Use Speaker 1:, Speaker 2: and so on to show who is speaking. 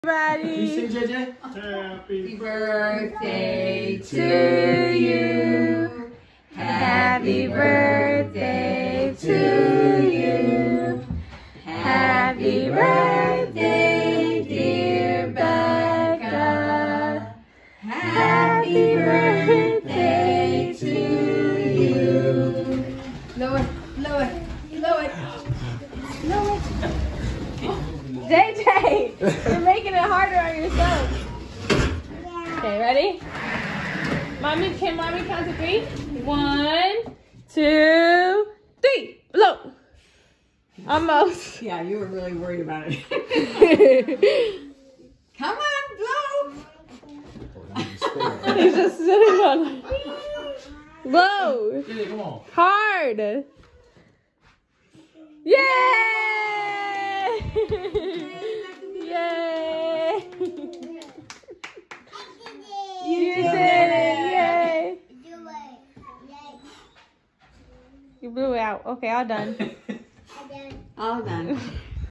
Speaker 1: Everybody.
Speaker 2: Can you sing, JJ?
Speaker 3: Happy birthday
Speaker 1: to you. Happy birthday to you. Happy birthday, dear Becca. Happy birthday to you.
Speaker 3: Blow it, blow it, blow it.
Speaker 1: Blow it. JJ, you're making it harder on yourself. Okay, ready? Can mommy count to 3? 1, 2, 3. Blow. Almost.
Speaker 3: Yeah, you were really worried about it. Come on, blow.
Speaker 1: He's just sitting on. Blow.
Speaker 2: JJ, come on.
Speaker 1: Hard. Yay! Yay! You did it! Yay! You blew it out. Okay, all done.
Speaker 3: All done.